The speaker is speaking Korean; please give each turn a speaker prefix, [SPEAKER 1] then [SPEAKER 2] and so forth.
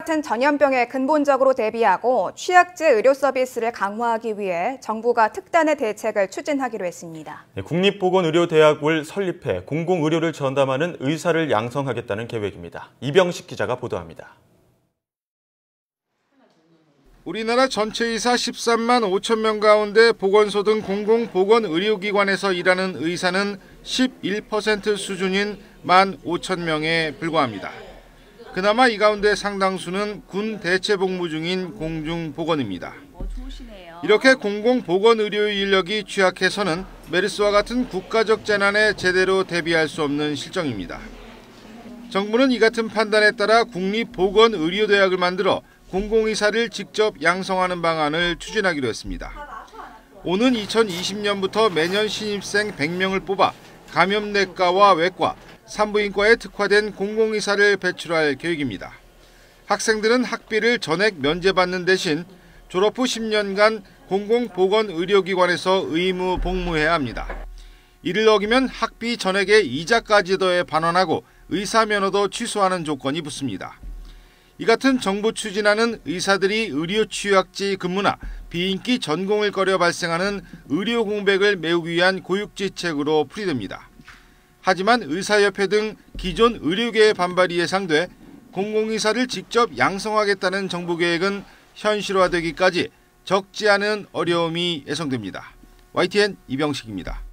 [SPEAKER 1] 같은 전염병에 근본적으로 대비하고 취약제 의료 서비스를 강화하기 위해 정부가 특단의 대책을 추진하기로 했습니다.
[SPEAKER 2] 국립보건의료대학을 설립해 공공의료를 전담하는 의사를 양성하겠다는 계획입니다. 이병식 기자가 보도합니다.
[SPEAKER 3] 우리나라 전체 의사 13만 5천 명 가운데 보건소 등 공공보건의료기관에서 일하는 의사는 11% 수준인 1만 5천 명에 불과합니다. 그나마 이 가운데 상당수는 군 대체복무 중인 공중보건입니다. 이렇게 공공보건의료 인력이 취약해서는 메르스와 같은 국가적 재난에 제대로 대비할 수 없는 실정입니다. 정부는 이 같은 판단에 따라 국립보건의료대학을 만들어 공공의사를 직접 양성하는 방안을 추진하기로 했습니다. 오는 2020년부터 매년 신입생 100명을 뽑아 감염내과와 외과, 산부인과에 특화된 공공의사를 배출할 계획입니다. 학생들은 학비를 전액 면제받는 대신 졸업 후 10년간 공공보건의료기관에서 의무 복무해야 합니다. 이를 어기면 학비 전액에 이자까지 더해 반환하고 의사 면허도 취소하는 조건이 붙습니다. 이 같은 정부 추진하는 의사들이 의료 취약지 근무나 비인기 전공을 꺼려 발생하는 의료 공백을 메우기 위한 고육지책으로 풀이됩니다. 하지만 의사협회 등 기존 의료계의 반발이 예상돼 공공의사를 직접 양성하겠다는 정부 계획은 현실화되기까지 적지 않은 어려움이 예상됩니다. YTN 이병식입니다.